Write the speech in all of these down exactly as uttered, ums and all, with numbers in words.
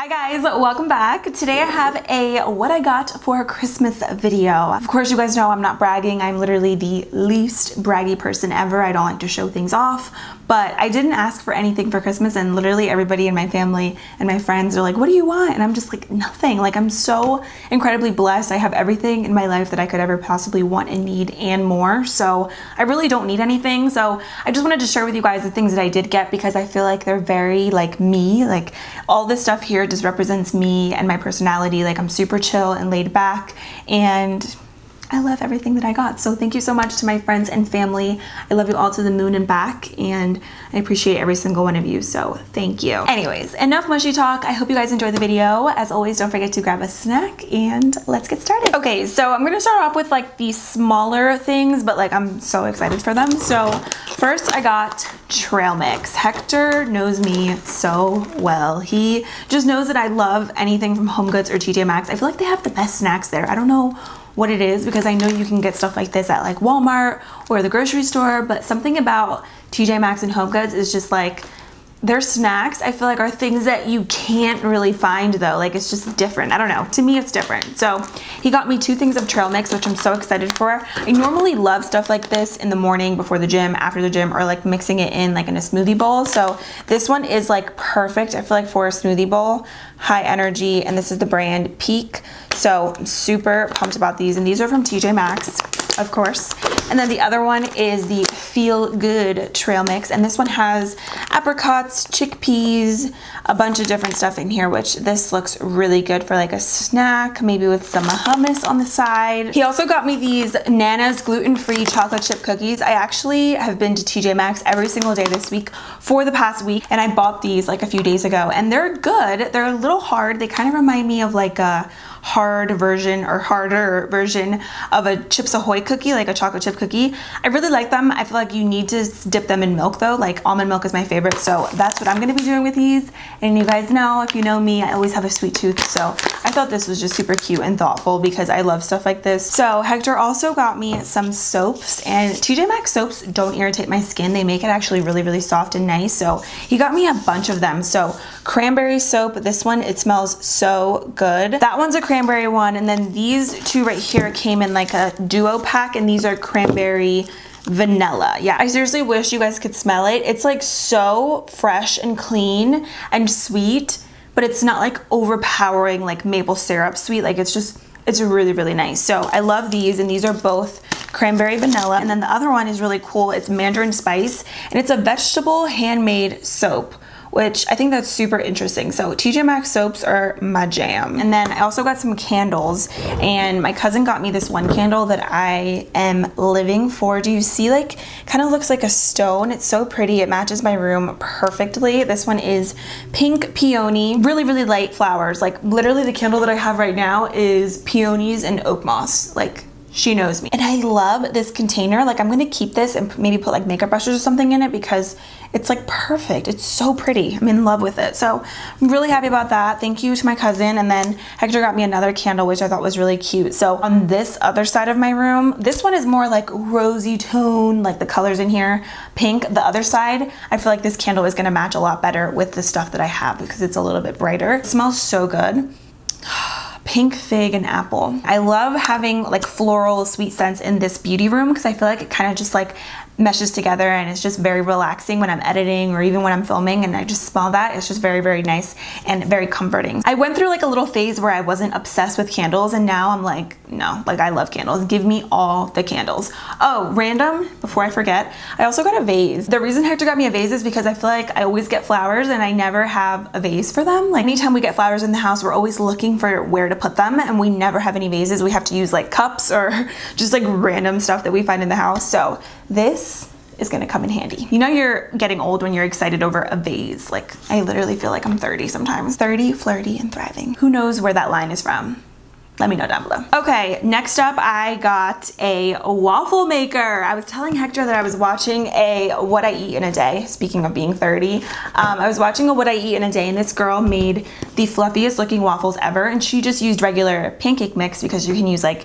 Hi guys, welcome back. Today I have a what I got for Christmas video. Of course, you guys know I'm not bragging. I'm literally the least braggy person ever. I don't like to show things off, but I didn't ask for anything for Christmas, and literally everybody in my family and my friends are like, what do you want? And I'm just like, nothing. Like, I'm so incredibly blessed. I have everything in my life that I could ever possibly want and need and more. So I really don't need anything. So I just wanted to share with you guys the things that I did get because I feel like they're very like me. Like, all this stuff here just represents me and my personality. Like, I'm super chill and laid back, and I love everything that I got. So thank you so much to my friends and family. I love you all to the moon and back, and I appreciate every single one of you, so thank you. Anyways, enough mushy talk. I hope you guys enjoyed the video. As always, don't forget to grab a snack and let's get started. Okay, so I'm gonna start off with like the smaller things, but like I'm so excited for them. So first I got trail mix. Hector knows me so well. He just knows that I love anything from Home Goods or T J Maxx. I feel like they have the best snacks there. I don't know what it is, because I know you can get stuff like this at like Walmart or the grocery store, but something about T J Maxx and Home Goods is just like, their snacks, I feel like, are things that you can't really find though. Like, it's just different. I don't know. To me, it's different. So he got me two things of trail mix, which I'm so excited for. I normally love stuff like this in the morning before the gym, after the gym, or like mixing it in like in a smoothie bowl. So this one is like perfect, I feel like, for a smoothie bowl. High energy, and this is the brand Peak. So I'm super pumped about these, and these are from T J Maxx, of course. And then the other one is the Feel Good trail mix, and this one has apricots, chickpeas, a bunch of different stuff in here, which this looks really good for like a snack, maybe with some hummus on the side. He also got me these Nana's gluten-free chocolate chip cookies. I actually have been to T J Maxx every single day this week for the past week, and I bought these like a few days ago, and they're good. They're a little hard. They kind of remind me of like a hard version or harder version of a Chips Ahoy cookie, like a chocolate chip cookie. I really like them. I feel like you need to dip them in milk though. Like, almond milk is my favorite, so that's what I'm gonna be doing with these. And you guys know, if you know me, I always have a sweet tooth, so I thought this was just super cute and thoughtful because I love stuff like this. So Hector also got me some soaps, and T J Maxx soaps don't irritate my skin. They make it actually really, really soft and nice. So he got me a bunch of them. So cranberry soap, this one, it smells so good. That one's a cranberry one, and then these two right here came in like a duo pack, and these are cranberry vanilla. Yeah, I seriously wish you guys could smell it. It's like so fresh and clean and sweet, but it's not like overpowering like maple syrup sweet. Like, it's just, it's really, really nice. So I love these, and these are both cranberry vanilla. And then the other one is really cool. It's mandarin spice, and it's a vegetable handmade soap, which I think that's super interesting. So T J Maxx soaps are my jam. And then I also got some candles, and my cousin got me this one candle that I am living for. Do you see, like, kind of looks like a stone. It's so pretty. It matches my room perfectly. This one is pink peony, really, really light flowers. Like, literally the candle that I have right now is peonies and oak moss. Like, she knows me. And I love this container. Like, I'm gonna keep this and maybe put like makeup brushes or something in it because it's like perfect. It's so pretty. I'm in love with it. So I'm really happy about that. Thank you to my cousin. And then Hector got me another candle, which I thought was really cute. So on this other side of my room, this one is more like rosy tone, like the colors in here, pink. The other side, I feel like this candle is gonna match a lot better with the stuff that I have because it's a little bit brighter. It smells so good. Pink fig and apple. I love having like floral sweet scents in this beauty room because I feel like it kind of just like meshes together, and it's just very relaxing when I'm editing or even when I'm filming, and I just smell that. It's just very, very nice and very comforting. I went through like a little phase where I wasn't obsessed with candles, and now I'm like, no, like, I love candles. Give me all the candles. Oh, random, before I forget, I also got a vase. The reason Hector got me a vase is because I feel like I always get flowers and I never have a vase for them. Like, anytime we get flowers in the house, we're always looking for where to put them, and we never have any vases. We have to use like cups or just like random stuff that we find in the house. So this is gonna come in handy. You know, you're getting old when you're excited over a vase. Like, I literally feel like I'm thirty sometimes. thirty, flirty, and thriving. Who knows where that line is from? Let me know down below. Okay, next up I got a waffle maker. I was telling Hector that I was watching a What I Eat in a Day. Speaking of being thirty, um, I was watching a What I Eat in a Day, and this girl made the fluffiest looking waffles ever, and she just used regular pancake mix because you can use like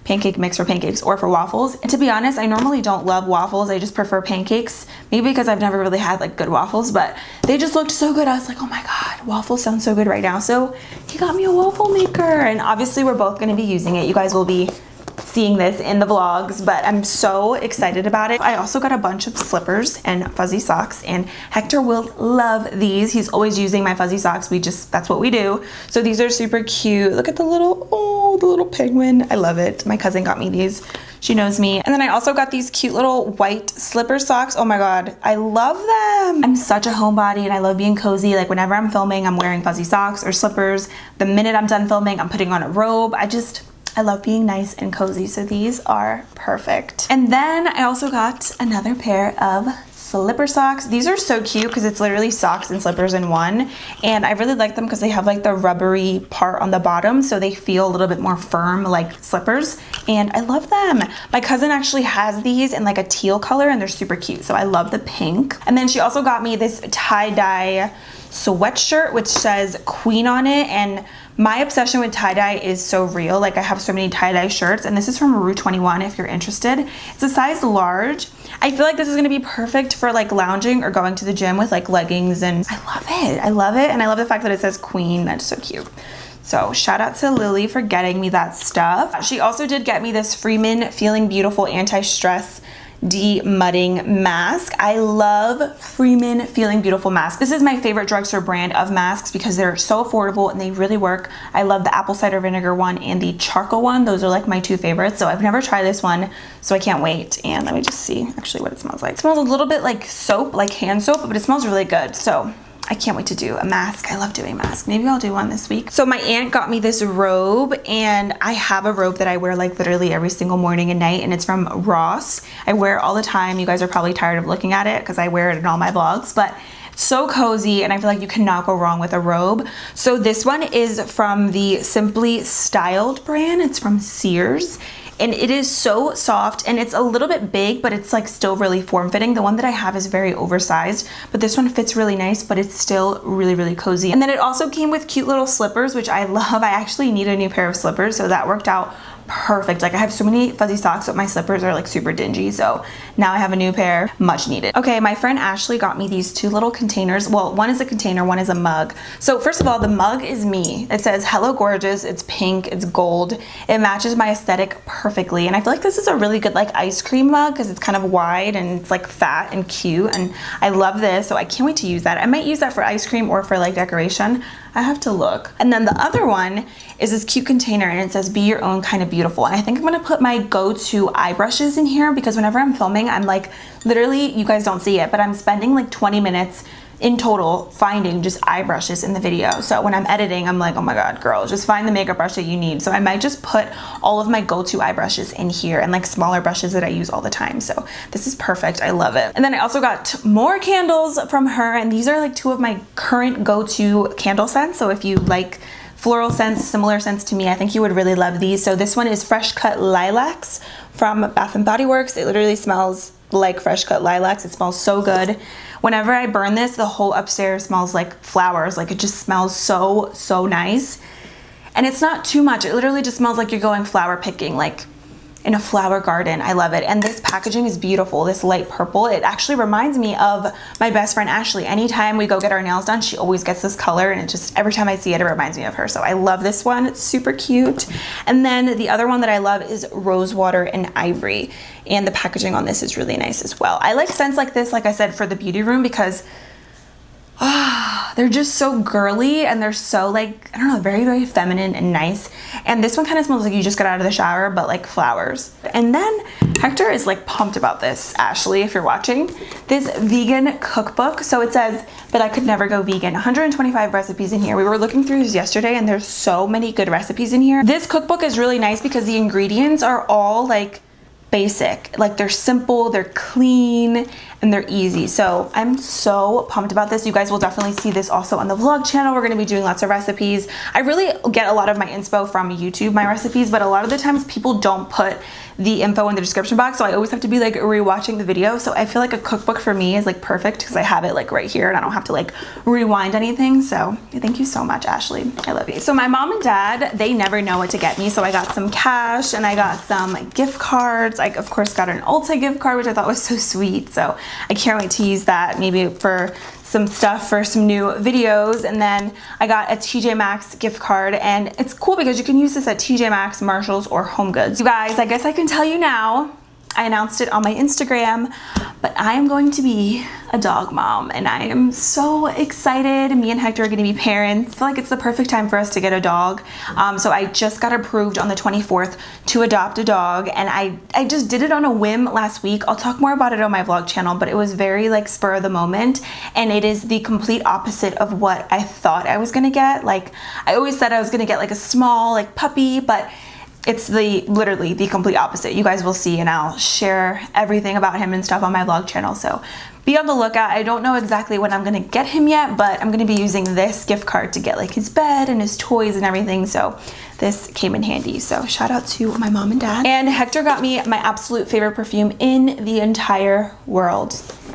pancake mix for pancakes or for waffles. And to be honest, I normally don't love waffles. I just prefer pancakes, maybe because I've never really had like good waffles, but they just looked so good. I was like, oh my God, waffles sound so good right now. So he got me a waffle maker, and obviously we're both gonna be using it. You guys will be seeing this in the vlogs, but I'm so excited about it. I also got a bunch of slippers and fuzzy socks, and Hector will love these. He's always using my fuzzy socks. We just, that's what we do. So these are super cute. Look at the little, oh, the little penguin. I love it. My cousin got me these. She knows me. And then I also got these cute little white slipper socks. Oh my God, I love them. I'm such a homebody and I love being cozy. Like whenever I'm filming, I'm wearing fuzzy socks or slippers. The minute I'm done filming, I'm putting on a robe. I just, I love being nice and cozy, so these are perfect. And then I also got another pair of slipper socks. These are so cute because it's literally socks and slippers in one, and I really like them because they have like the rubbery part on the bottom, so they feel a little bit more firm like slippers, and I love them. My cousin actually has these in like a teal color, and they're super cute, so I love the pink. And then she also got me this tie-dye sweatshirt which says Queen on it, and my obsession with tie-dye is so real. Like I have so many tie-dye shirts, and this is from Rue twenty-one if you're interested. It's a size large. I feel like this is gonna be perfect for like lounging or going to the gym with like leggings, and I love it. I love it, and I love the fact that it says Queen. That's so cute. So shout out to Lily for getting me that stuff. She also did get me this Freeman Feeling Beautiful Anti-Stress de-mudding mask. I love Freeman Feeling Beautiful mask. This is my favorite drugstore brand of masks because they're so affordable and they really work. I love the apple cider vinegar one and the charcoal one. Those are like my two favorites. So I've never tried this one, so I can't wait. And let me just see actually what it smells like. It smells a little bit like soap, like hand soap, but it smells really good. So I can't wait to do a mask. I love doing masks. Maybe I'll do one this week. So my aunt got me this robe, and I have a robe that I wear like literally every single morning and night, and it's from Ross. I wear it all the time. You guys are probably tired of looking at it because I wear it in all my vlogs, but it's so cozy, and I feel like you cannot go wrong with a robe. So this one is from the Simply Styled brand. It's from Sears. And it is so soft, and it's a little bit big, but it's like still really form-fitting. The one that I have is very oversized, but this one fits really nice, but it's still really, really cozy. And then it also came with cute little slippers, which I love. I actually need a new pair of slippers, so that worked out perfect. Like I have so many fuzzy socks, but my slippers are like super dingy, so now I have a new pair, much needed. Okay, my friend Ashley got me these two little containers. Well, one is a container, one is a mug. So first of all, the mug is me. It says Hello Gorgeous. It's pink, it's gold. It matches my aesthetic perfectly, and I feel like this is a really good like ice cream mug because it's kind of wide and it's like fat and cute, and I love this, so I can't wait to use that. I might use that for ice cream or for like decoration. I have to look. And then the other one is this cute container, and it says Be Your Own Kind of Beautiful. And I think I'm gonna put my go-to eye brushes in here because whenever I'm filming, I'm like, literally, you guys don't see it, but I'm spending like twenty minutes in total finding just eye brushes in the video. So when I'm editing, I'm like, oh my God, girl, just find the makeup brush that you need. So I might just put all of my go-to eye brushes in here and like smaller brushes that I use all the time. So this is perfect, I love it. And then I also got more candles from her, and these are like two of my current go-to candle scents. So if you like floral scents, similar scents to me, I think you would really love these. So this one is Fresh Cut Lilacs from Bath and Body Works. It literally smells like fresh cut lilacs. It smells so good. Whenever I burn this, the whole upstairs smells like flowers. Like it just smells so, so nice. And it's not too much. It literally just smells like you're going flower picking, like in a flower garden. I love it. And this packaging is beautiful, this light purple. It actually reminds me of my best friend Ashley. Anytime we go get our nails done, she always gets this color, and it just, every time I see it, it reminds me of her. So I love this one, it's super cute. And then the other one that I love is Rosewater and Ivory. And the packaging on this is really nice as well. I like scents like this, like I said, for the beauty room because ah, they're just so girly, and they're so like, I don't know, very, very feminine and nice. And this one kind of smells like you just got out of the shower, but like flowers. And then Hector is like pumped about this, Ashley, if you're watching, this vegan cookbook. So it says, but I could never go vegan. one hundred twenty-five recipes in here. We were looking through this yesterday, and there's so many good recipes in here. This cookbook is really nice because the ingredients are all like basic. Like they're simple, they're clean, and they're easy. So I'm so pumped about this. You guys will definitely see this also on the vlog channel. We're gonna be doing lots of recipes. I really get a lot of my inspo from YouTube, my recipes, but a lot of the times people don't put the info in the description box, so I always have to be like rewatching the video. So I feel like a cookbook for me is like perfect because I have it like right here and I don't have to like rewind anything. So thank you so much, Ashley. I love you. So my mom and dad, they never know what to get me. So I got some cash and I got some gift cards. I of course got an Ulta gift card, which I thought was so sweet. So I can't wait to use that maybe for some stuff for some new videos. And then I got a T J Maxx gift card, and it's cool because you can use this at T J Maxx, Marshalls, or Home Goods. You guys, I guess I can tell you now, I announced it on my Instagram, but I am going to be a dog mom and I am so excited. Me and Hector are gonna be parents. I feel like it's the perfect time for us to get a dog. Um, so I just got approved on the twenty-fourth to adopt a dog, and I, I just did it on a whim last week. I'll talk more about it on my vlog channel, but it was very like spur of the moment, and it is the complete opposite of what I thought I was gonna get. Like I always said I was gonna get like a small like puppy, but it's the literally the complete opposite. You guys will see, and I'll share everything about him and stuff on my vlog channel, so be on the lookout. I don't know exactly when I'm gonna get him yet, but I'm gonna be using this gift card to get like his bed and his toys and everything, so this came in handy. So shout out to my mom and dad. And Hector got me my absolute favorite perfume in the entire world,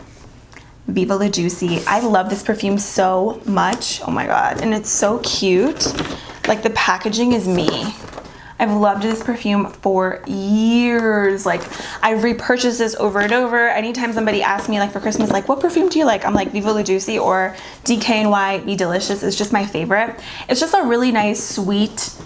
Viva La Juicy. I love this perfume so much. Oh my god, and it's so cute. Like the packaging is me. I've loved this perfume for years. Like I've repurchased this over and over. Anytime somebody asks me like for Christmas, like what perfume do you like? I'm like Viva La Juicy or D K N Y Be Delicious is just my favorite. It's just a really nice, sweet,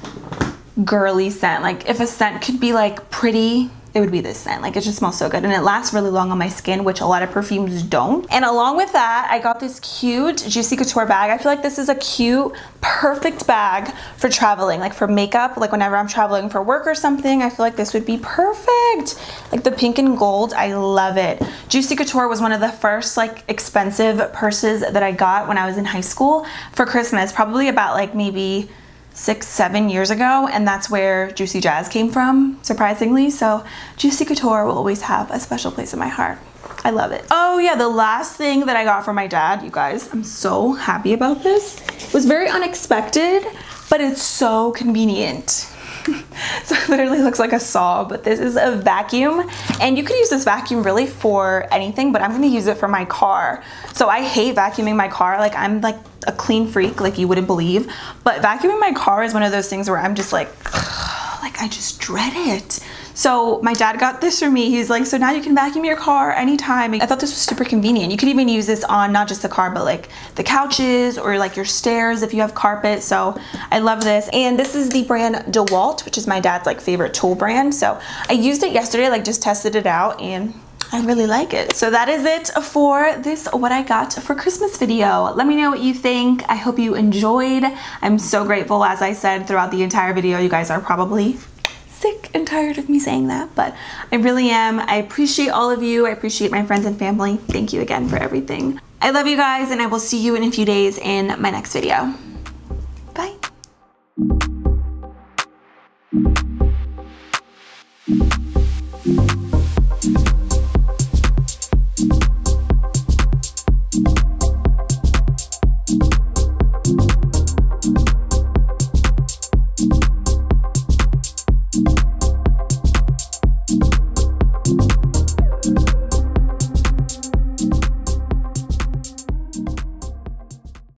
girly scent. Like if a scent could be like pretty, it would be this scent. Like it just smells so good, and it lasts really long on my skin, which a lot of perfumes don't. And along with that, I got this cute Juicy Couture bag. I feel like this is a cute, perfect bag for traveling, like for makeup. Like whenever I'm traveling for work or something, I feel like this would be perfect. Like the pink and gold, I love it. Juicy Couture was one of the first like expensive purses that I got when I was in high school for Christmas, probably about like maybe six, seven years ago, and that's where JuicyJas came from, surprisingly. So Juicy Couture will always have a special place in my heart. I love it. Oh yeah, the last thing that I got from my dad, you guys, I'm so happy about this. It was very unexpected, but it's so convenient. So it literally looks like a saw, but this is a vacuum, and you could use this vacuum really for anything, but I'm gonna use it for my car. So I hate vacuuming my car. Like I'm like a clean freak, like you wouldn't believe, but vacuuming my car is one of those things where I'm just like, ugh, like I just dread it. So my dad got this for me. He's like, so now you can vacuum your car anytime. I thought this was super convenient. You could even use this on not just the car, but like the couches or like your stairs if you have carpet. So I love this. And this is the brand DeWalt, which is my dad's like favorite tool brand. So I used it yesterday, like just tested it out, and I really like it. So that is it for this what I got for Christmas video. Let me know what you think. I hope you enjoyed. I'm so grateful, as I said throughout the entire video. You guys are probably sick and tired of me saying that, but I really am. I appreciate all of you. I appreciate my friends and family. Thank you again for everything. I love you guys, and I will see you in a few days in my next video.